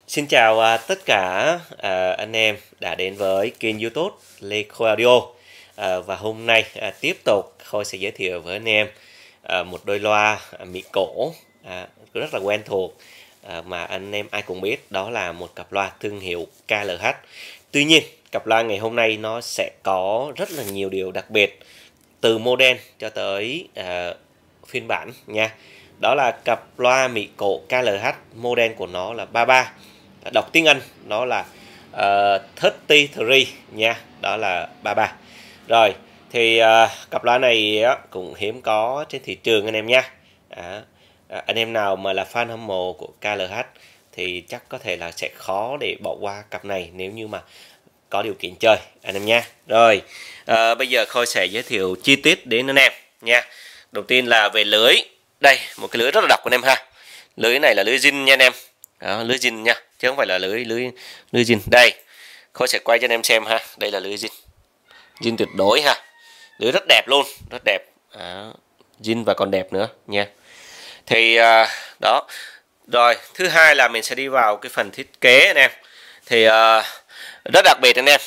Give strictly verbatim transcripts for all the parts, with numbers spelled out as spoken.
Xin chào à, tất cả à, anh em đã đến với kênh YouTube Lê Khôi Audio. À, và hôm nay à, tiếp tục Khôi sẽ giới thiệu với anh em à, một đôi loa à, Mỹ cổ à, rất là quen thuộc à, mà anh em ai cũng biết, đó là một cặp loa thương hiệu ca lờ hát. Tuy nhiên cặp loa ngày hôm nay nó sẽ có rất là nhiều điều đặc biệt, từ model cho tới à, phiên bản nha. Đó là cặp loa Mỹ cổ ca lờ hát, model của nó là ba ba, đọc tiếng Anh nó là uh, ba ba nha, đó là ba ba. Rồi thì uh, cặp loa này á, cũng hiếm có trên thị trường anh em nha. À, à, anh em nào mà là fan hâm mộ của ca lờ hát thì chắc có thể là sẽ khó để bỏ qua cặp này nếu như mà có điều kiện chơi anh em nha. Rồi à, bây giờ Khôi sẽ giới thiệu chi tiết đến anh em nha. Đầu tiên là về lưới. Đây, một cái lưới rất là độc của anh em ha. Lưới này là lưới zin nha anh em. Đó, lưới zin nha, chứ không phải là lưới lưới lưới zin. Đây, Khôi sẽ quay cho anh em xem ha. Đây là lưới zin, zin tuyệt đối ha. Lưới rất đẹp luôn, rất đẹp. Đó, zin và còn đẹp nữa nha. Thì à, đó. Rồi, thứ hai là mình sẽ đi vào cái phần thiết kế anh em. Thì à, rất đặc biệt anh em.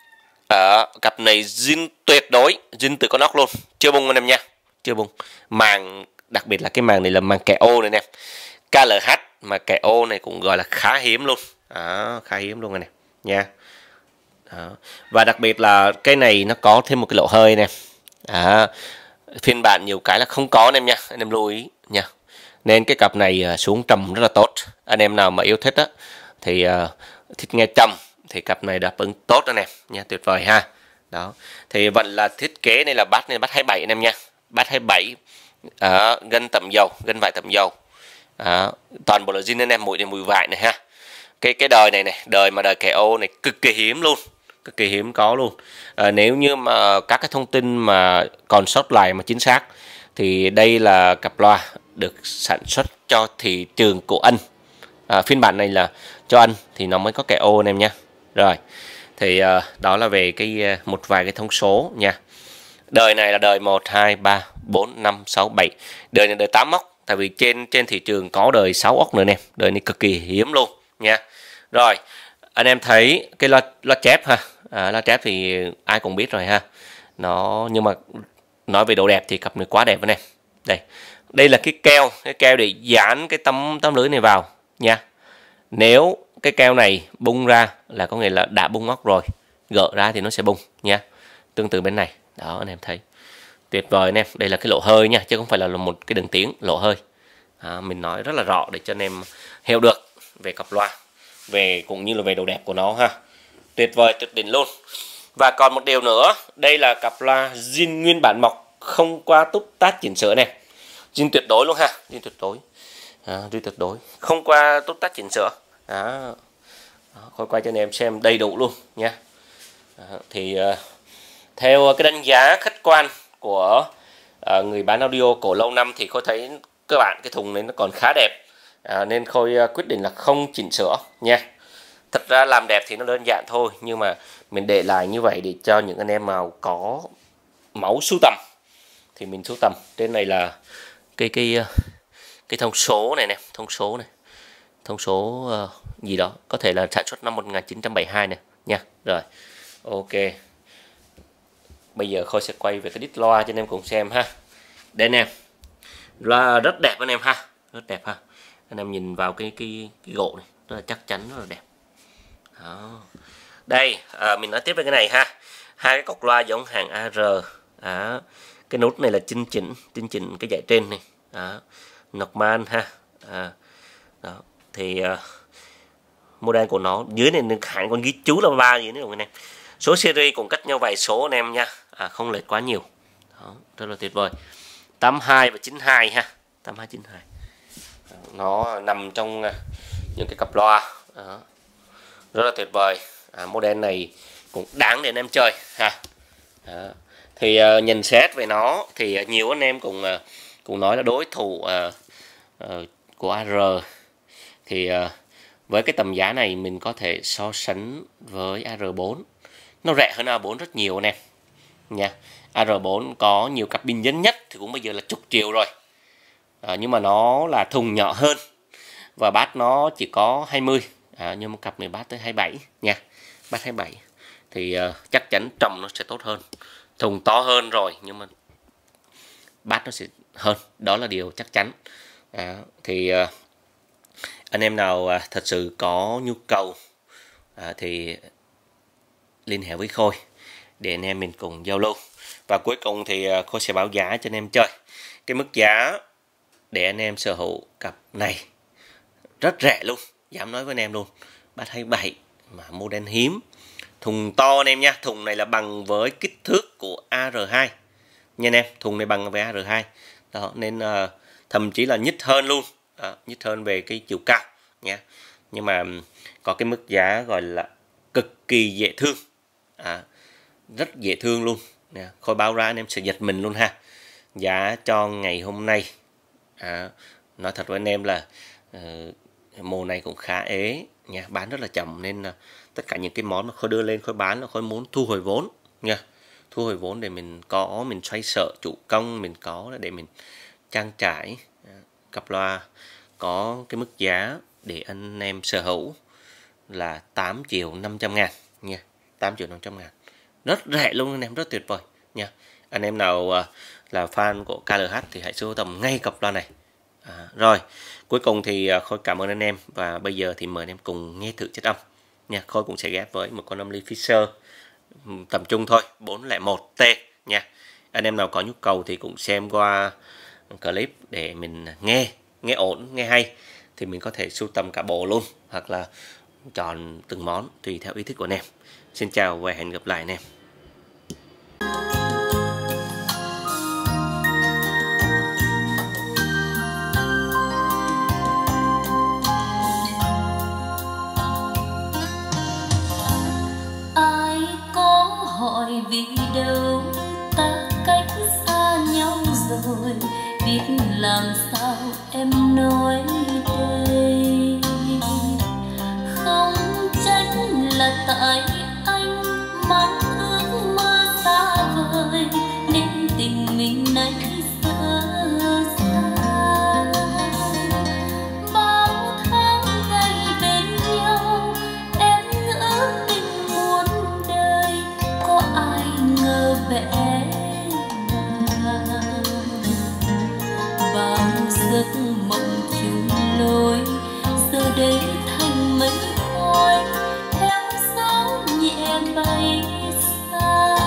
Ở cặp này zin tuyệt đối, zin từ con ốc luôn, chưa bung anh em nha, chưa bung. Màng, đặc biệt là cái màng này là màng kẻ ô này anh em. ca lờ hát mà kẻ ô này cũng gọi là khá hiếm luôn. Đó, khá hiếm luôn này nha. Đó. Và đặc biệt là cái này nó có thêm một cái lỗ hơi nè. Đó. Phiên bản nhiều cái là không có anh em nha, anh em lưu ý nha. Nên cái cặp này xuống trầm rất là tốt. Anh em nào mà yêu thích á thì uh, thích nghe trầm thì cặp này đáp ứng tốt anh em nha, tuyệt vời ha. Đó. Thì vẫn là thiết kế này là bass nên bass hai mươi bảy anh em nha. Bass hai mươi bảy, uh, gân tầm dầu, gân vải tầm dầu. Đó. Toàn bộ là zin anh em, mũi đến mũi vải này ha. Cái cái đời này này, đời mà đời kẻ ô này cực kỳ hiếm luôn, cực kỳ hiếm có luôn. À, nếu như mà các cái thông tin mà còn sót lại mà chính xác thì đây là cặp loa được sản xuất cho thị trường của Anh. À, phiên bản này là cho Anh thì nó mới có kẻ ô anh em nha. Rồi thì uh, đó là về cái uh, một vài cái thông số nha. Đời này là đời một, hai, ba, bốn, năm, sáu, bảy. Đời này đời tám móc. Tại vì trên trên thị trường có đời sáu ốc nữa nè. Đời này cực kỳ hiếm luôn nha. Rồi anh em thấy cái loa, loa chép ha. À, loa chép thì ai cũng biết rồi ha. Nó nhưng mà nói về độ đẹp thì cặp này quá đẹp anh em. Đây. Đây là cái keo, cái keo để dán cái tấm tấm lưới này vào nha. Nếu cái keo này bung ra là có nghĩa là đã bung ốc rồi, gỡ ra thì nó sẽ bung nha. Tương tự bên này. Đó anh em thấy. Tuyệt vời anh em, đây là cái lỗ hơi nha, chứ không phải là một cái đường tiếng, lỗ hơi. À, mình nói rất là rõ để cho anh em hiểu được về cặp loa, về cũng như là về độ đẹp của nó ha. Tuyệt vời, tuyệt đỉnh luôn. Và còn một điều nữa, đây là cặp loa zin nguyên bản mộc, không qua túc tát chỉnh sửa này. Zin tuyệt đối luôn ha, zin tuyệt đối. À, zin tuyệt đối, không qua túc tát chỉnh sửa. Đó. Đó, Khôi quay cho anh em xem đầy đủ luôn nha. Đó, thì uh, theo cái đánh giá khách quan của uh, người bán audio cổ lâu năm thì Khôi thấy các bạn cái thùng này nó còn khá đẹp. À, nên Khôi uh, quyết định là không chỉnh sửa nha. Thật ra làm đẹp thì nó đơn giản thôi, nhưng mà mình để lại như vậy để cho những anh em nào có máu sưu tầm thì mình sưu tầm. Trên này là cái cái cái thông số này nè, thông số này, thông số uh, gì đó, có thể là sản xuất năm một nghìn chín trăm bảy mươi hai này nha. Rồi, ok. Bây giờ Khôi sẽ quay về cái đít loa cho anh em cùng xem ha. Đây anh em, loa rất đẹp anh em ha, rất đẹp ha. Anh em nhìn vào cái cái, cái gỗ này rất là chắc chắn, rất là đẹp. Đó. Đây à, mình nói tiếp về cái này ha. Hai cái cọc loa giống hàng a rờ. Đó. Cái nút này là chỉnh chỉnh chỉnh chỉnh cái dãy trên này. Đó. Norman ha. À. Đó. Thì uh, model của nó dưới này hãng còn ghi chú là ba gì nữa anh em. Số series cũng cách nhau vài số anh em nha. À, không lệch quá nhiều. Đó. Rất là tuyệt vời. tám mươi hai và chín mươi hai ha. tám mươi hai chín mươi hai. Đó. Nó nằm trong uh, những cái cặp loa. Đó. Rất là tuyệt vời. À, model này cũng đáng để anh em chơi ha. Đó. Thì uh, nhận xét về nó thì uh, nhiều anh em cũng uh, cũng nói là đối thủ uh, uh, của a rờ thì uh, với cái tầm giá này mình có thể so sánh với a rờ bốn. Nó rẻ hơn a rờ bốn rất nhiều anh em nha. a rờ bốn có nhiều cặp pin dẫn nhất thì cũng bây giờ là chục triệu rồi. À, nhưng mà nó là thùng nhỏ hơn và bass nó chỉ có hai mươi. à, nhưng mà cặp này bát tới hai mươi bảy nha, bát hai mươi bảy thì uh, chắc chắn trồng nó sẽ tốt hơn, thùng to hơn rồi nhưng mà bát nó sẽ hơn, đó là điều chắc chắn. À, thì uh, anh em nào uh, thật sự có nhu cầu uh, thì liên hệ với Khôi để anh em mình cùng giao lưu. Và cuối cùng thì uh, Khôi sẽ báo giá cho anh em chơi. Cái mức giá để anh em sở hữu cặp này rất rẻ luôn, dám nói với anh em luôn, bát hai mươi bảy mà model hiếm, thùng to anh em nha. Thùng này là bằng với kích thước của A R hai nha anh em, thùng này bằng với A R hai đó, nên uh, thậm chí là nhích hơn luôn, uh, nhích hơn về cái chiều cao nha. Nhưng mà có cái mức giá gọi là cực kỳ dễ thương, à, rất dễ thương luôn nè. Khôi báo ra anh em sẽ giật mình luôn ha. Giá cho ngày hôm nay, à, nói thật với anh em là uh, mùa này cũng khá ế nha, bán rất là chậm, nên uh, tất cả những cái món mà Khôi đưa lên Khôi bán là Khôi muốn thu hồi vốn nha, thu hồi vốn để mình có, mình xoay sở chủ công, mình có để mình trang trải cặp loa, có cái mức giá để anh em sở hữu là tám triệu năm trăm ngàn nha, tám triệu năm trăm ngàn, rất rẻ luôn anh em, rất tuyệt vời nha. Anh em nào là fan của ca lờ hát thì hãy sưu tầm ngay cặp loa này. À, rồi cuối cùng thì Khôi cảm ơn anh em, và bây giờ thì mời anh em cùng nghe thử chất âm nha. Khôi cũng sẽ ghép với một con âm ly Fisher tầm trung thôi, bốn không một T nha. Anh em nào có nhu cầu thì cũng xem qua clip để mình nghe nghe ổn, nghe hay thì mình có thể sưu tầm cả bộ luôn, hoặc là chọn từng món tùy theo ý thích của anh em. Xin chào và hẹn gặp lại anh em. Ai có hỏi vì đâu ta cách xa nhau rồi, biết làm sao em nói đây. Không trách là tại anh mang ước mơ xa vời, nên tình mình nay xa xa. Bao tháng ngày bên nhau em ước tình muôn đời, có ai ngờ bé bao giấc mộng chung lối giờ đây thành mây khói theo gió nhẹ bay xa.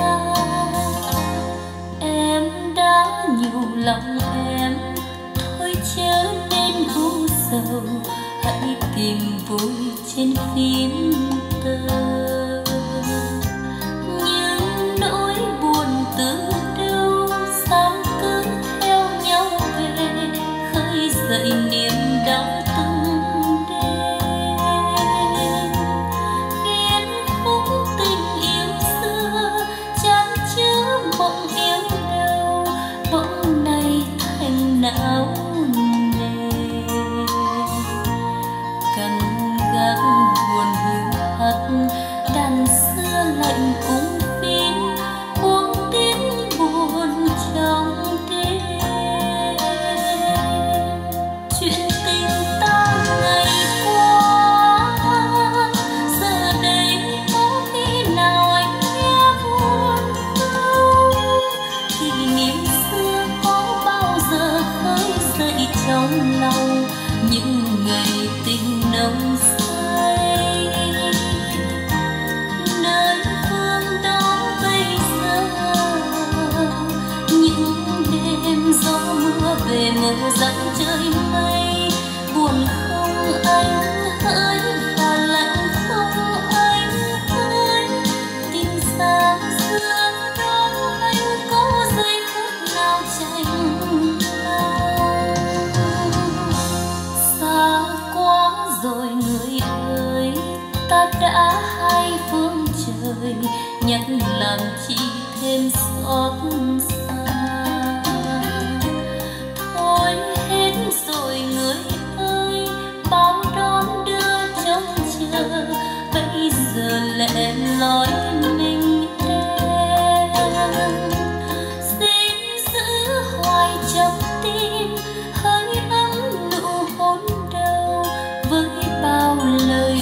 Em đã nhiều lòng em thôi chớ nên u sầu, hãy tìm vui trên phím tơ. Nhưng nỗi buồn từ đâu sao cứ theo nhau về, khơi dậy niềm đau từng đêm. Khiến khúc tình yêu xưa chan chứa mộng yêu đâu, bỗng nay thành não nề. Cằn gác buồn hiu hắt, đàn xưa lạnh cung phím buông tiếng buồn trong đêm. Chuyện tình ta ngày qua giờ đây có khi nào anh nghe buồn không? Kỷ niệm xưa có bao giờ khơi dậy trong lòng những ngày tình nồng say. Nơi phương đó bây giờ những đêm gió mưa về mờ dặn trời mây, buồn không anh hỡi và lạnh không anh hỡi. Tình xa xưa đó anh có giây phút nào chạnh lòng. Xa quá rồi người ơi, ta đã hai phương trời, nhắc làm chi thêm xót xa. Thôi hết rồi người ơi, bao đón đưa trông chờ, bây giờ lẻ loi mình em. Xin giữ hoài trong tim hơi ấm nụ hôn đầu, với bao lời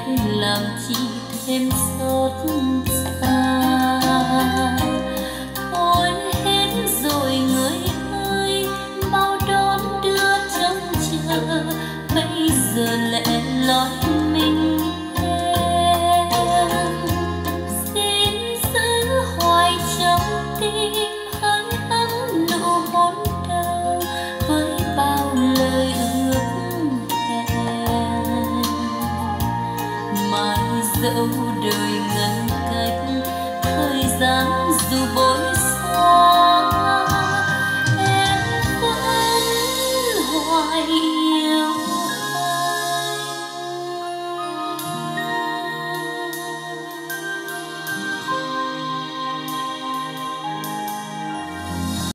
làm chi thêm xót xa. Thôi hết rồi người ơi, bao đón đưa trông chờ, bây giờ lẽ loi mình em. Xin giữ hoài trong tim hơi ấm nụ hôn đầu với bao lời ước hẹn. Mai dẫu đời